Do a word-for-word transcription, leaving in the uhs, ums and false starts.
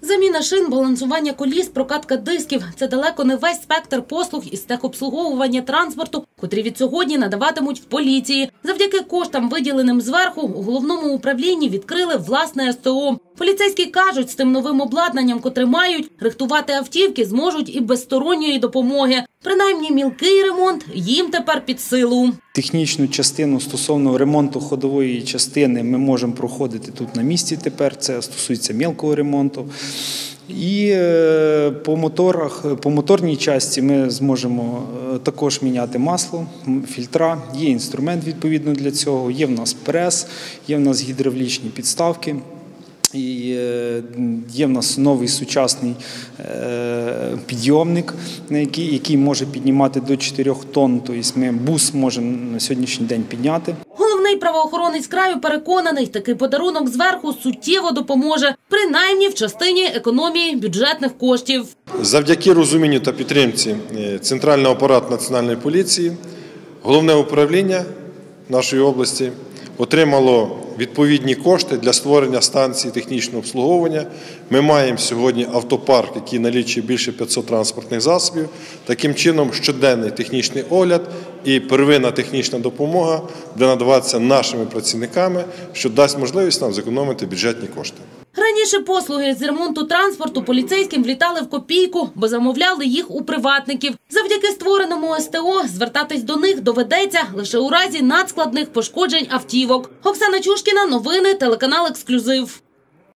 Заміна шин, балансування коліс, прокатка дисків – це далеко не весь спектр послуг із техобслуговування транспорту, котрі від сьогодні надаватимуть в поліції. Завдяки коштам, виділеним зверху, у головному управлінні відкрили власне ес те о. Поліцейські кажуть, з тим новим обладнанням, котре мають, рихтувати автівки зможуть і без сторонньої допомоги. Принаймні мілкий ремонт їм тепер під силу. Технічну частину стосовно ремонту ходової частини ми можемо проходити тут на місці тепер, це стосується мілкого ремонту. І по моторах, по моторній частині ми зможемо також міняти масло, фільтра, є інструмент відповідно для цього, є в нас прес, є в нас гідравлічні підставки. І є в нас новий сучасний підйомник, який, який може піднімати до чотирьох тонн, тобто ми бус можемо на сьогоднішній день підняти. Головний правоохоронець краю переконаний, такий подарунок зверху суттєво допоможе, принаймні в частині економії бюджетних коштів. Завдяки розумінню та підтримці Центрального апарату Національної поліції, головне управління нашої області отримало відповідні кошти для створення станції технічного обслуговування. Ми маємо сьогодні автопарк, який налічує більше п'ятсот транспортних засобів. Таким чином, щоденний технічний огляд і первинна технічна допомога буде надаватися нашими працівниками, що дасть можливість нам зекономити бюджетні кошти. Раніше послуги з ремонту транспорту поліцейським влітали в копійку, бо замовляли їх у приватників. Завдяки створеному ес те о звертатись до них доведеться лише у разі надскладних пошкоджень автівок. Оксана Чушкіна, новини, телеканал «Ексклюзив».